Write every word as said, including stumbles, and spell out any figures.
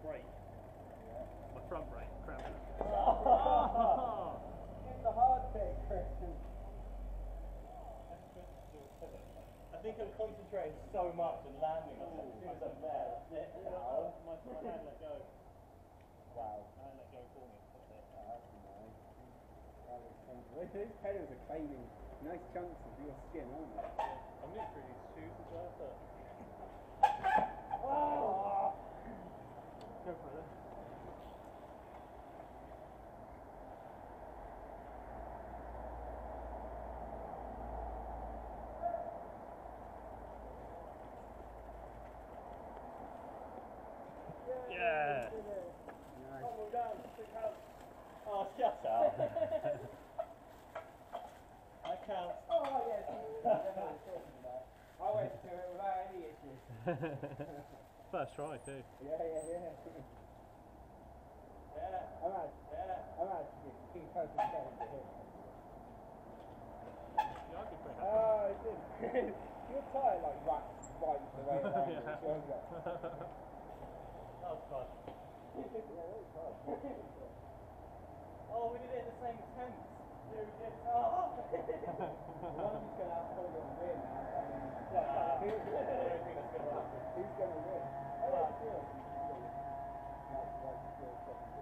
brake. Yeah. My front brake cramped. Oh. It's the hard bit, Christian. I think I'm concentrating so much and landing on it as soon as I'm there. That's it. Oh, my, my hand let go. Wow. My hand let go for me. That's it. Oh, that's nice. That looks funky. Those pedals are claiming nice chunks of your skin, aren't they? I'm new through these shoes as well, but... Oh! Go for it then. Yeah! Nice. Oh, we're down. Big house. Oh, shut up. I count. Oh, yes. I went to it without any issues. First try too. Yeah, yeah, yeah. Yeah. I'm actually, Yeah. I'm actually being perfect going to him. Yeah, I could pretty happy. Oh, it did. Your tyre like right, right the way around Yeah. it, wasn't it? That was fun. Yeah, that was fun. Oh, we did it in the same tent. Yeah, we did. Oh. One of you's going to have to hold it and win now. I mean, Yeah. who's I don't think that's going to happen. going to win? Oh, yeah, sure. That's like still second.